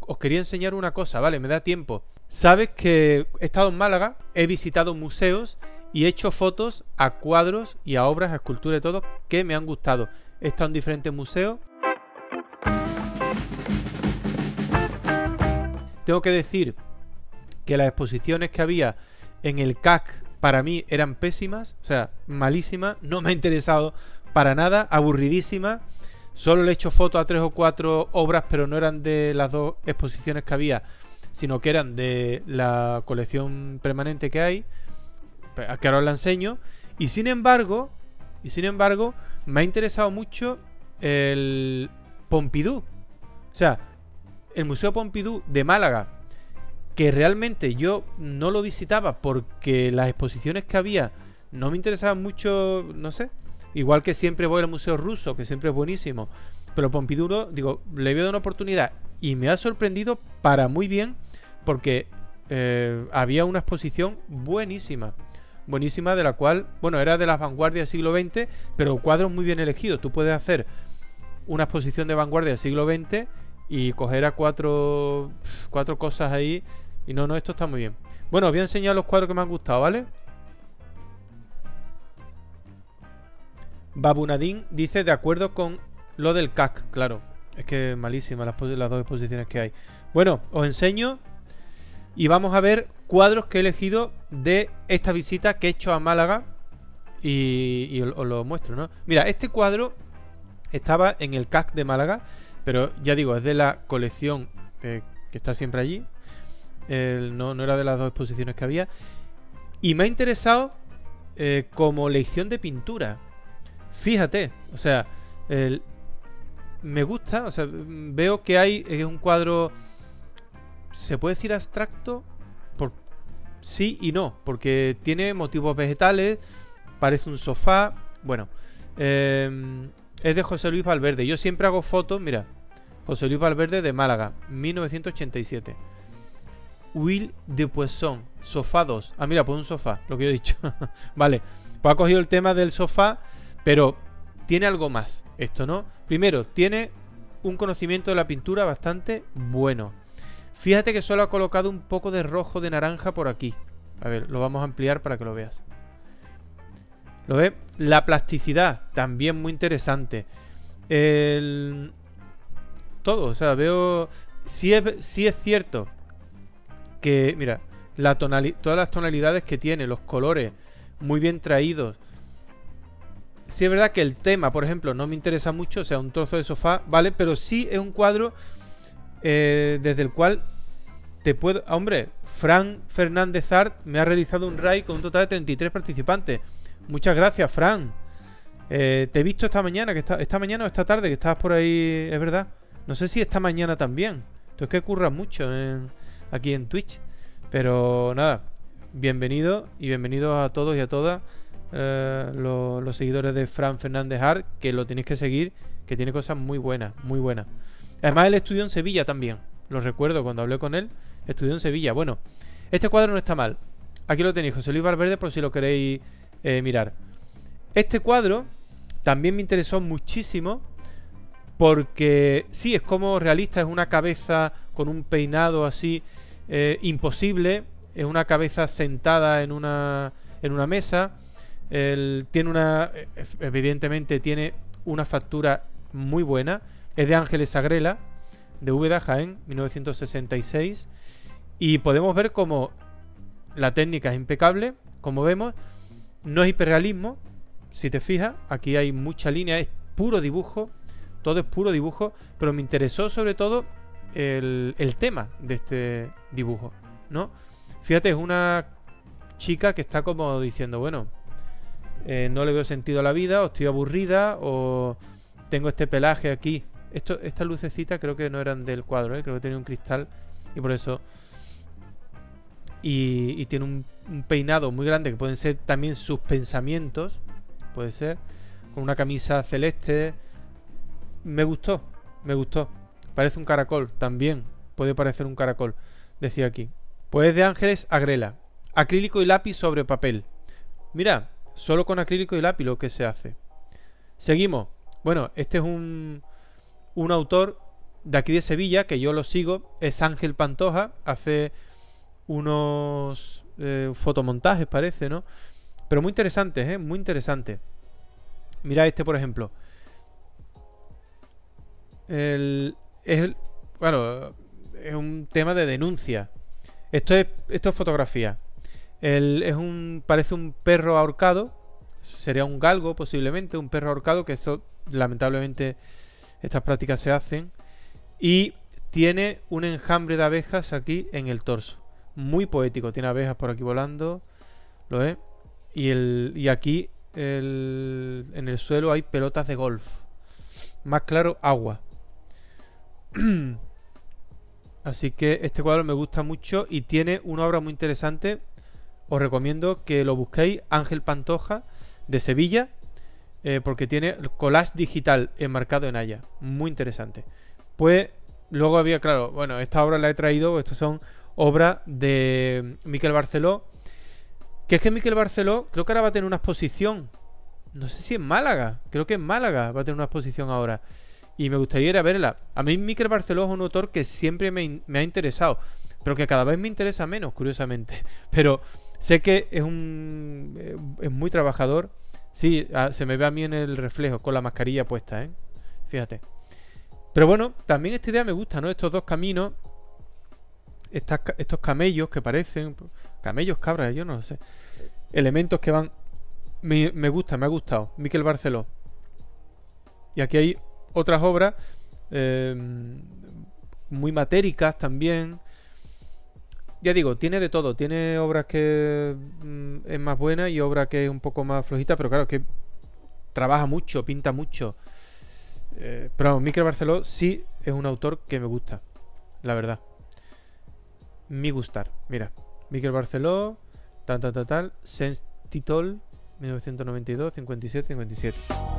os quería enseñar una cosa, ¿vale? Me da tiempo. Sabes que he estado en Málaga, he visitado museos y he hecho fotos a cuadros y a obras, a esculturas y todo, que me han gustado. He estado en diferentes museos. Tengo que decir que las exposiciones que había en el CAC para mí eran pésimas, o sea, malísimas, no me ha interesado para nada, aburridísimas. Solo le he hecho fotos a 3 o 4 obras, pero no eran de las 2 exposiciones que había, sino que eran de la colección permanente que hay, que ahora os la enseño. Y sin embargo, me ha interesado mucho el Pompidou. O sea, el Museo Pompidou de Málaga, que realmente yo no lo visitaba porque las exposiciones que había no me interesaban mucho, no sé. Igual que siempre voy al Museo Ruso, que siempre es buenísimo. Pero Pompidou, digo, le voy a dar una oportunidad. Y me ha sorprendido para muy bien, porque había una exposición buenísima. Buenísima, de la cual, bueno, era de las vanguardias del siglo XX, pero cuadros muy bien elegidos. Tú puedes hacer una exposición de vanguardia del siglo XX y coger a cuatro cosas ahí. Y no, esto está muy bien. Bueno, os voy a enseñar los cuadros que me han gustado, ¿vale? Babunadín dice, de acuerdo con lo del CAC. Claro, es que malísimas las 2 exposiciones que hay. Bueno, os enseño y vamos a ver cuadros que he elegido de esta visita que he hecho a Málaga. Y os lo muestro, ¿no? Mira, este cuadro estaba en el CAC de Málaga, pero ya digo, es de la colección que está siempre allí. No era de las 2 exposiciones que había. Y me ha interesado como lección de pintura. Fíjate, o sea, me gusta, o sea, veo que es un cuadro, ¿se puede decir abstracto? Sí y no, porque tiene motivos vegetales, parece un sofá, bueno, es de José Luis Valverde. Yo siempre hago fotos, mira, José Luis Valverde de Málaga, 1987. Will de Poisson, sofá 2. Ah, mira, pues un sofá, lo que yo he dicho. Vale, pues ha cogido el tema del sofá, pero tiene algo más esto, ¿no? Primero, tiene un conocimiento de la pintura bastante bueno. Fíjate que solo ha colocado un poco de rojo, de naranja por aquí. A ver, lo vamos a ampliar para que lo veas. ¿Lo ves? La plasticidad, también muy interesante. Todo, o sea, veo... Sí es cierto que, mira, todas las tonalidades que tiene, los colores, muy bien traídos. Sí es verdad que el tema, por ejemplo, no me interesa mucho, o sea, un trozo de sofá, ¿vale? Pero sí es un cuadro desde el cual te puedo... Hombre, Fran Fernández Art me ha realizado un raid con un total de 33 participantes. Muchas gracias, Fran. Te he visto esta mañana, esta mañana o esta tarde, que estabas por ahí, es verdad. No sé si esta mañana también. Tú es que curras mucho aquí en Twitch. Pero nada, bienvenido y bienvenidos a todos y a todas los seguidores de Fran Fernández Art, que lo tenéis que seguir, que tiene cosas muy buenas, muy buenas. Además él estudió en Sevilla también, lo recuerdo cuando hablé con él, estudió en Sevilla. Bueno, este cuadro no está mal. Aquí lo tenéis, José Luis Valverde, por si lo queréis mirar. Este cuadro también me interesó muchísimo porque sí, es como realista, es una cabeza con un peinado así imposible, es una cabeza sentada en una mesa. Evidentemente tiene una factura muy buena. Es de Ángeles Agrela, de Úbeda, Jaén, 1966. Y podemos ver como la técnica es impecable. Como vemos, no es hiperrealismo. Si te fijas, aquí hay mucha línea, es puro dibujo. Todo es puro dibujo. Pero me interesó sobre todo el tema de este dibujo, ¿no? Fíjate, es una chica que está como diciendo, bueno, no le veo sentido a la vida, o estoy aburrida, o tengo este pelaje aquí. Estas lucecitas creo que no eran del cuadro, creo que tenía un cristal y por eso. Y tiene un peinado muy grande que pueden ser también sus pensamientos, puede ser, con una camisa celeste. Me gustó. Parece un caracol, también puede parecer un caracol, decía aquí. Pues es de Ángeles Agrela. Acrílico y lápiz sobre papel. Mira, solo con acrílico y lápiz lo que se hace. Seguimos. Bueno, este es un autor de aquí de Sevilla, que yo lo sigo, es Ángel Pantoja. Hace unos fotomontajes, parece, ¿no? Pero muy interesantes, ¿eh? Muy interesante. Mira este, por ejemplo. Bueno, es un tema de denuncia. Esto es fotografía. Parece un perro ahorcado. Sería un galgo, posiblemente, un perro ahorcado, que eso, lamentablemente, estas prácticas se hacen. Y tiene un enjambre de abejas aquí en el torso. Muy poético. Tiene abejas por aquí volando. ¿Lo ves? Y aquí en el suelo hay pelotas de golf. Más claro, agua. Así que este cuadro me gusta mucho y tiene una obra muy interesante. Os recomiendo que lo busquéis, Ángel Pantoja, de Sevilla, porque tiene collage digital enmarcado en haya. Muy interesante. Pues luego había, claro, bueno, esta obra la he traído, estas son obras de Miquel Barceló. Que es que Miquel Barceló creo que ahora va a tener una exposición. No sé si en Málaga. Creo que en Málaga va a tener una exposición ahora. Y me gustaría ir a verla. A mí Miquel Barceló es un autor que siempre me ha interesado. Pero que cada vez me interesa menos, curiosamente. Pero sé que es muy trabajador. Sí, se me ve a mí en el reflejo con la mascarilla puesta, ¿eh? Fíjate. Pero bueno, también esta idea me gusta, ¿no? Estos dos caminos. Estos camellos que parecen... Camellos, cabras, yo no lo sé. Elementos que van... Me gusta, me ha gustado. Miquel Barceló. Y aquí hay otras obras muy matéricas también. Ya digo, tiene de todo. Tiene obras que es más buena y obras que es un poco más flojita, pero claro, que trabaja mucho, pinta mucho. Pero vamos, Miquel Barceló sí es un autor que me gusta, la verdad. Mi gustar. Mira, Miquel Barceló, tal, Sense Titol, 1992, 57, 57.